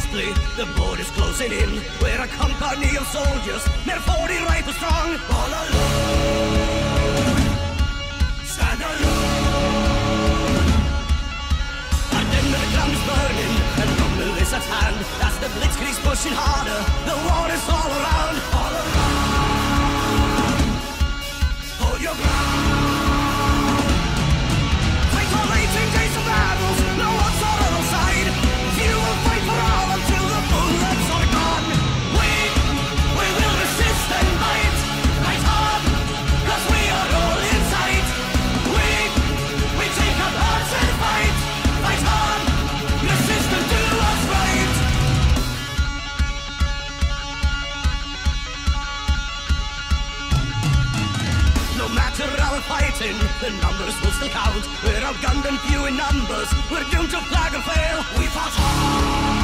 fastly, the border's closing in. We're a company of soldiers, near 40 rifles strong. All alone, stand alone. And then the ground is burning, and rumble is at hand. As the blitzkrieg's pushing harder, the war is all around. All around, hold your ground. Fight for 18 days of battles, no one's on our side. You will fight for all until the bullets are gone. We will resist and fight, fight hard, 'cause we are all inside. We take up arms and fight, fight hard, resist and do what's right. No matter our fighting, the numbers will still count. We're outgunned and few in numbers, we're doomed to flag and fail. We fought hard.